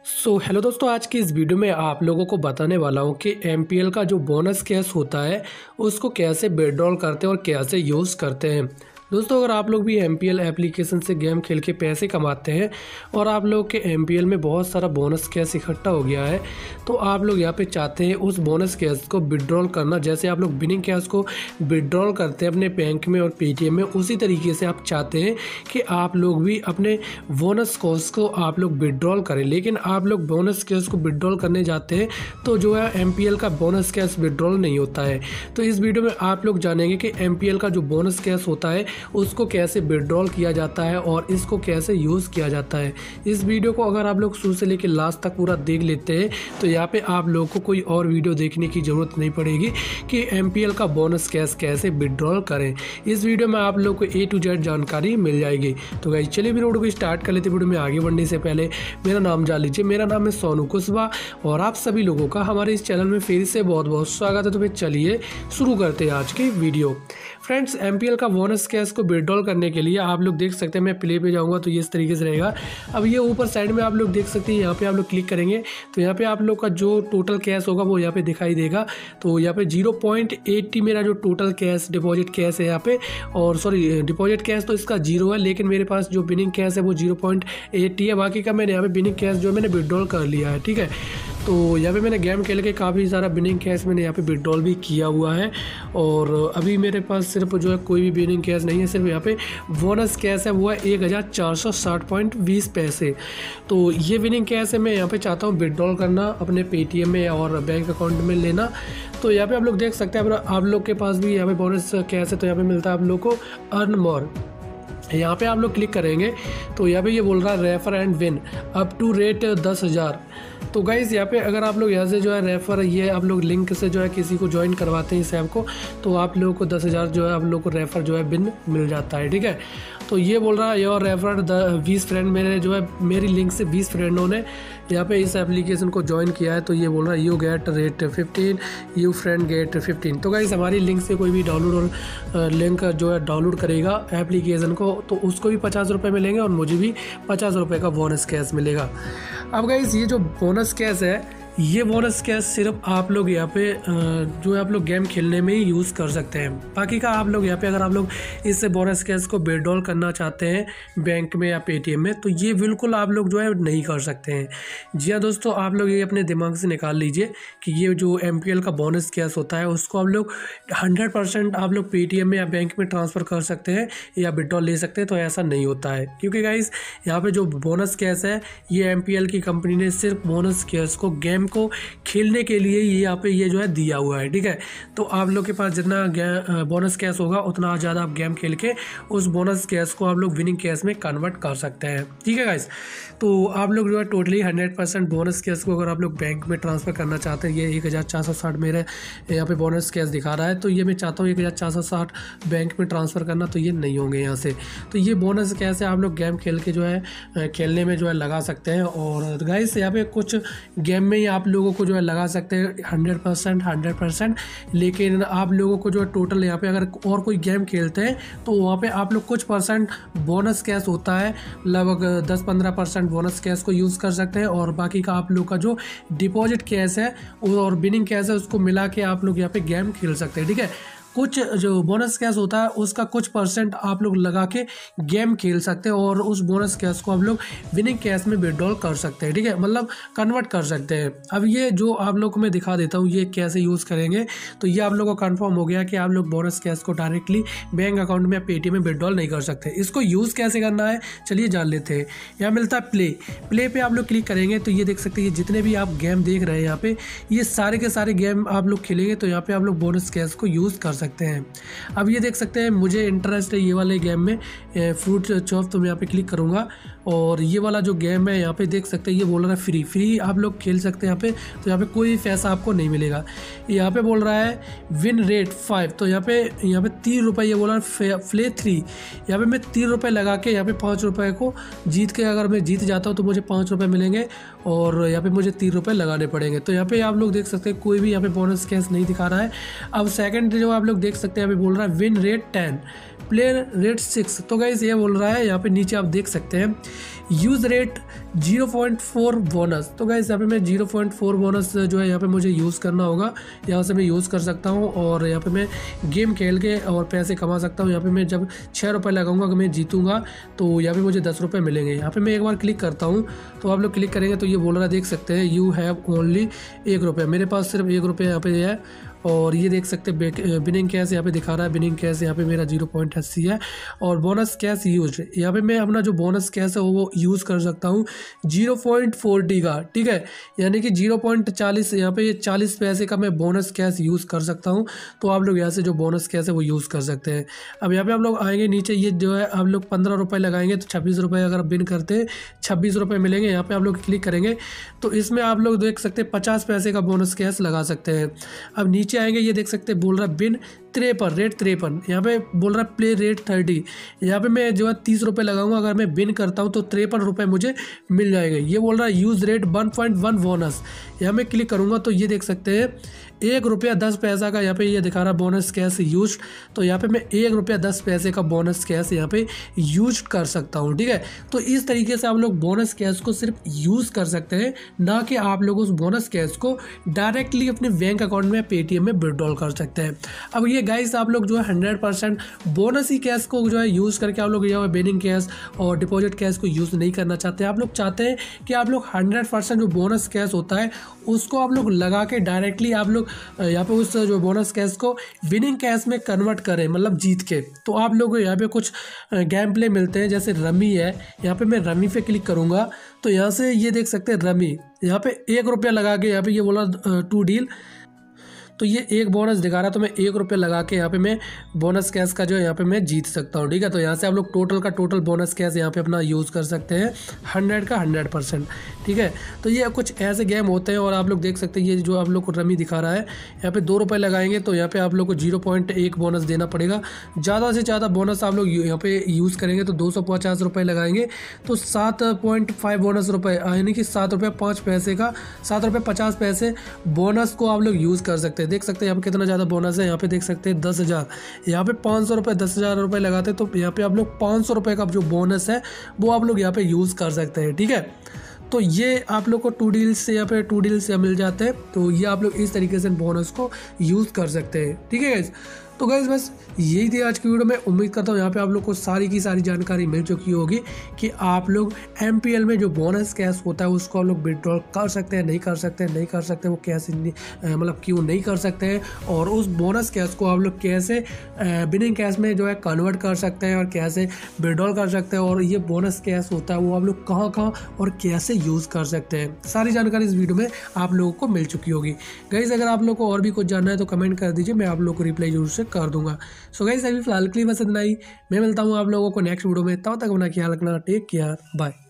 Hello दोस्तों, आज की इस वीडियो में आप लोगों को बताने वाला हूँ कि एमपीएल का जो बोनस कैश होता है उसको कैसे विड्रॉल करते हैं और कैसे यूज़ करते हैं। दोस्तों, अगर आप लोग भी एमपीएल एप्लीकेशन से गेम खेल के पैसे कमाते हैं और आप लोग के एमपीएल में बहुत सारा बोनस कैश इकट्ठा हो गया है, तो आप लोग यहाँ पे चाहते हैं उस बोनस कैश को विड्रॉल करना। जैसे आप लोग विनिंग कैश को विड्रॉल करते हैं अपने बैंक में और पेटीएम में, उसी तरीके से आप चाहते हैं कि आप लोग भी अपने बोनस कैश को आप लोग विड्रॉल करें। लेकिन आप लोग बोनस कैश को विड्रॉल करने जाते हैं तो जो है एमपीएल का बोनस कैश विड्रॉल नहीं होता है। तो इस वीडियो में आप लोग जानेंगे कि एमपीएल का जो बोनस कैश होता है उसको कैसे विड्रॉल किया जाता है और इसको कैसे यूज़ किया जाता है। इस वीडियो को अगर आप लोग शुरू से लेकर लास्ट तक पूरा देख लेते हैं तो यहाँ पे आप लोगों को कोई और वीडियो देखने की ज़रूरत नहीं पड़ेगी कि एमपीएल का बोनस कैश कैसे विड्रॉल करें। इस वीडियो में आप लोग को A to Z जानकारी मिल जाएगी। तो गाइस चलिए वीडियो को स्टार्ट कर लेते हैं। वीडियो में आगे बढ़ने से पहले मेरा नाम जान लीजिए। मेरा नाम है सोनू कुशवाहा और आप सभी लोगों का हमारे इस चैनल में फिर से बहुत बहुत स्वागत है। तो फिर चलिए शुरू करते हैं आज की वीडियो। फ्रेंड्स, एमपीएल का बोनस कैश को विड्रॉल करने के लिए आप लोग देख सकते हैं, मैं प्ले पे जाऊंगा तो ये इस तरीके से रहेगा। अब ये ऊपर साइड में आप लोग देख सकते हैं, यहाँ पे आप लोग क्लिक करेंगे तो यहाँ पे आप लोग का जो टोटल कैश होगा वो यहाँ पे दिखाई देगा। तो यहाँ पे 0.80 मेरा जो टोटल कैश डिपॉजिट कैश है यहाँ पे, और सॉरी डिपॉजिट कैश तो इसका 0 है, लेकिन मेरे पास जो विनिंग कैश है वो 0.80 है। बाकी का मैंने यहाँ पे विनिंग कैश जो है मैंने विड्रॉल कर लिया है। ठीक है, तो यहाँ पे मैंने गेम खेल के काफ़ी सारा विनिंग कैश मैंने यहाँ पे विड्रॉल भी किया हुआ है। और अभी मेरे पास सिर्फ जो है कोई भी विनिंग कैश नहीं है, सिर्फ यहाँ पे बोनस कैश है वो है 1460.20 पैसे। तो ये विनिंग कैश है, मैं यहाँ पे चाहता हूँ विड्रॉल करना अपने पेटीएम में और बैंक अकाउंट में लेना। तो यहाँ पे आप लोग देख सकते हैं, आप लोग के पास भी यहाँ पे बोनस कैश है तो यहाँ पे मिलता है आप लोग को अर्न मोर। यहाँ पे आप लोग क्लिक करेंगे तो यहाँ पे ये बोल रहा है refer and win up to rate 10,000। तो गाइज़ यहाँ पे अगर आप लोग यहाँ से जो है रेफर, ये आप लोग लिंक से जो है किसी को ज्वाइन करवाते हैं इस ऐप को, तो आप लोगों को 10,000 जो है आप लोग को रेफर जो है विन मिल जाता है। ठीक है, तो ये बोल रहा है योर रेफर 20 फ्रेंड, मेरे जो है मेरी लिंक से 20 फ्रेंडों ने यहाँ पे इस एप्लीकेशन को ज्वाइन किया है। तो ये बोल रहा है you get rate 15, you friend get 15। तो गाइस हमारी लिंक से कोई भी डाउनलोड और लिंक जो है डाउनलोड करेगा एप्लीकेशन को तो उसको भी 50 रुपये मिलेंगे और मुझे भी 50 रुपये का बोनस कैश मिलेगा। अब गाइस ये जो बोनस कैश है, ये बोनस कैश सिर्फ आप लोग यहाँ पे जो है आप लोग गेम खेलने में ही यूज़ कर सकते हैं। बाकी का आप लोग यहाँ पे अगर आप लोग इस बोनस कैश को विड्रॉल करना चाहते हैं बैंक में या पेटीएम में, तो ये बिल्कुल आप लोग जो है नहीं कर सकते हैं। जी हाँ दोस्तों, आप लोग ये अपने दिमाग से निकाल लीजिए कि ये जो एमपीएल का बोनस कैश होता है उसको आप लोग 100% आप लोग पेटीएम में या बैंक में ट्रांसफ़र कर सकते हैं या विड्रॉल ले सकते हैं। तो ऐसा नहीं होता है, क्योंकि गाइस यहाँ पे जो बोनस कैश है ये एमपीएल की कंपनी ने सिर्फ बोनस कैश को गेम को खेलने के लिए ये यहाँ पे ये जो है दिया हुआ है। ठीक है, तो आप लोग के पास जितना बोनस कैश होगा उतना ज़्यादा आप गेम खेल के उस बोनस कैश को आप लोग विनिंग कैश में कन्वर्ट कर सकते हैं। ठीक है गाइस, तो आप लोग जो है टोटली 100% बोनस कैश को अगर आप लोग बैंक में ट्रांसफ़र करना चाहते हैं, ये 1460 मेरे यहाँ पे बोनस कैश दिखा रहा है, तो ये मैं चाहता हूँ 1460 बैंक में ट्रांसफ़र करना, तो ये नहीं होंगे यहाँ से। तो ये बोनस कैश है, आप लोग गेम खेल के जो है खेलने में जो है लगा सकते हैं। और गाइस यहाँ पे कुछ गेम में ही आप लोगों को जो है लगा सकते हैं 100%, लेकिन आप लोगों को जो है टोटल यहाँ पे अगर और कोई गेम खेलते हैं तो वहाँ पे आप लोग कुछ % बोनस कैश होता है, लगभग 10-15% बोनस कैश को यूज़ कर सकते हैं। और बाकी का आप लोग का जो डिपॉजिट कैश है और विनिंग कैश है उसको मिला के आप लोग यहाँ पे गेम खेल सकते हैं। ठीक है, कुछ जो बोनस कैश होता है उसका कुछ % आप लोग लगा के गेम खेल सकते हैं और उस बोनस कैश को आप लोग विनिंग कैश में विड्रॉल कर सकते हैं। ठीक है, मतलब कन्वर्ट कर सकते हैं। अब ये जो आप लोग को मैं दिखा देता हूँ ये कैसे यूज़ करेंगे। तो ये आप लोग को कंफर्म हो गया कि आप लोग बोनस कैश को डायरेक्टली बैंक अकाउंट में या पेटीएम में विड्रॉल नहीं कर सकते। इसको यूज़ कैसे करना है चलिए जान लेते हैं। यहाँ मिलता है प्ले पे आप लोग क्लिक करेंगे तो ये देख सकते हैं जितने भी आप गेम देख रहे हैं यहाँ पे, ये सारे के सारे गेम आप लोग खेलेंगे तो यहाँ पे आप लोग बोनस कैश को यूज़ कर सकते हैं। अब ये देख सकते हैं मुझे इंटरेस्ट है ये वाले गेम में फ्रूट चॉप, तो मैं यहाँ पे क्लिक करूँगा और ये वाला जो गेम है यहाँ पे देख सकते हैं ये बोल रहा है फ्री आप लोग खेल सकते हैं यहाँ पे। तो यहाँ पे कोई पैसा आपको नहीं मिलेगा। यहाँ पे बोल रहा है विन रेट 5, तो यहाँ पे 3 रुपये ये बोल रहा है प्ले 3। यहाँ पे मैं 3 रुपये लगा के यहाँ पे 5 रुपये को जीत के अगर मैं जीत जाता हूँ तो मुझे 5 रुपये मिलेंगे और यहाँ पे मुझे 3 रुपये लगाने पड़ेंगे। तो यहाँ पे आप लोग देख सकते हैं कोई भी यहाँ पे बोनस कैश नहीं दिखा रहा है। अब सेकंड जो आप लोग लोग देख सकते हैं यहाँ पे बोल रहा है विन रेट 10, प्लेयर रेट 6। तो गाइस ये बोल रहा है यहाँ पे नीचे आप देख सकते हैं यूज़ रेट 0.4 बोनस। तो गाइस यहाँ पे मैं 0.4 बोनस जो है यहाँ पे मुझे यूज़ करना होगा, यहाँ से मैं यूज़ कर सकता हूँ और यहाँ पे मैं गेम खेल के और पैसे कमा सकता हूँ। यहाँ पे मैं जब 6 रुपये लगाऊंगा, अगर मैं जीतूंगा तो यहाँ पे मुझे 10 रुपये मिलेंगे। यहाँ पे मैं एक बार क्लिक करता हूँ तो आप लोग क्लिक करेंगे तो ये बोल रहा है देख सकते हैं यू हैव ओनली 1 रुपया, मेरे पास सिर्फ 1 रुपया यहाँ पे है। और ये देख सकते हैं बिनिंग कैश यहाँ पे दिखा रहा है, बिनिंग कैश यहाँ पे मेरा 0.80 है और बोनस कैश यूज यहाँ पे मैं अपना जो बोनस कैश है वो यूज़ कर सकता हूँ 0.40 का, ठीक है, यानी कि 0.40 यहाँ पे 40 पैसे का मैं बोनस कैश यूज़ कर सकता हूँ। तो आप लोग यहाँ से जो बोनस कैश है वो यूज़ कर सकते हैं। अब यहाँ पे आप लोग आएंगे नीचे, ये जो है आप लोग 15 रुपये लगाएंगे तो 26 रुपये अगर बिन करते हैं 26 रुपये मिलेंगे। यहाँ पे आप लोग क्लिक करेंगे तो इसमें आप लोग देख सकते हैं 50 पैसे का बोनस कैश लगा सकते हैं। अब नीचे आएंगे, ये देख सकते हैं बोल रहा है बिन 53 रेट 53, यहाँ पे बोल रहा है प्ले रेट 30। यहाँ पे मैं जो है 30 रुपये लगाऊंगा, अगर मैं बिन करता हूँ तो 53 रुपये मुझे मिल जाएंगे। ये बोल रहा है यूज़ रेट 1.1 बोनस, यहाँ मैं क्लिक करूँगा तो ये देख सकते हैं 1 रुपया 10 पैसा का यहाँ पे ये दिखा रहा है बोनस कैश यूज। तो यहाँ पे मैं 1 रुपया 10 पैसे का बोनस कैश यहाँ पे यूज कर सकता हूँ, ठीक है। तो इस तरीके से आप लोग बोनस कैश को सिर्फ यूज़ कर सकते हैं, ना कि आप लोग उस बोनस कैश को डायरेक्टली अपने बैंक अकाउंट में पेटीएम में विड्रॉल कर सकते हैं। अब ये गाइस आप लोग जो है 100% बोनस ही कैश को जो है यूज़ करके आप लोग जो बिनिंग कैश और डिपॉजिट कैश को यूज़ नहीं करना चाहते। आप लोग चाहते हैं कि आप लोग 100% जो बोनस कैश होता है उसको आप लोग लगा के डायरेक्टली आप लोग यहाँ पे उस जो बोनस कैश को विनिंग कैश में कन्वर्ट करें, मतलब जीत के। तो आप लोग यहाँ पे कुछ गेम प्ले मिलते हैं, जैसे रमी है, यहाँ पे मैं रमी पे क्लिक करूँगा तो यहाँ से ये देख सकते हैं रमी, यहाँ पे 1 रुपया लगा के यहाँ पे ये बोला 2 डील, तो ये एक बोनस दिखा रहा है तो मैं 1 रुपया लगा के यहाँ पे मैं बोनस कैश का जो है यहाँ पे मैं जीत सकता हूँ, ठीक है। तो यहाँ से आप लोग टोटल का टोटल बोनस कैश यहाँ पे अपना यूज़ कर सकते हैं 100 का 100%, ठीक है। तो ये कुछ ऐसे गेम होते हैं और आप लोग देख सकते हैं ये जो आप लोग को रमी दिखा रहा है, यहाँ पे 2 रुपये लगाएंगे तो यहाँ पे आप लोग को 0.1 बोनस देना पड़ेगा। ज़्यादा से ज़्यादा बोनस आप लोग यहाँ पे यूज़ करेंगे तो 250 रुपये लगाएंगे तो 7.5 बोनस रुपये, यानी कि 7 रुपये 5 पैसे का 7 रुपये 50 पैसे बोनस को आप लोग यूज़ कर सकते हैं। देख सकते हैं यहाँ पे कितना ज़्यादा बोनस है, यहाँ पे देख सकते हैं 10,000, यहाँ पे 500 रुपये 10,000 रुपये लगाते हैं तो यहाँ पे आप लोग 500 रुपये का जो बोनस है वो आप लोग यहाँ पे यूज़ कर सकते हैं, ठीक है। तो ये आप लोग को 2 डील्स से यहाँ पे 2 डील्स से मिल जाते हैं, तो ये आप लोग इस तरीके से बोनस को यूज़ कर सकते हैं, ठीक है गाइस। तो गाइस बस यही थी आज की वीडियो में। उम्मीद करता हूँ यहाँ पे आप लोग को सारी की सारी जानकारी मिल चुकी होगी कि आप लोग एमपीएल में जो बोनस कैश होता है उसको आप लोग विड्रॉल कर सकते हैं, नहीं कर सकते हैं, नहीं कर सकते, वो कैसे मतलब क्यों नहीं कर सकते हैं, और उस बोनस कैश को आप लोग कैसे बिनिंग कैश में जो है कन्वर्ट कर सकते हैं और कैसे विड्रॉल कर सकते हैं, और ये बोनस कैश होता है वो आप लोग कहाँ कहाँ और कैसे यूज़ कर सकते हैं। सारी जानकारी इस वीडियो में आप लोगों को मिल चुकी होगी। गाइस अगर आप लोग को और भी कुछ जानना है तो कमेंट कर दीजिए, मैं आप लोग को रिप्लाई जरूर से कर दूंगा। सो गाइस अभी फिलहाल के लिए बस इतना ही, मैं मिलता हूँ आप लोगों को नेक्स्ट वीडियो में, तब तक अपना ख्याल रखना, टेक केयर, बाय।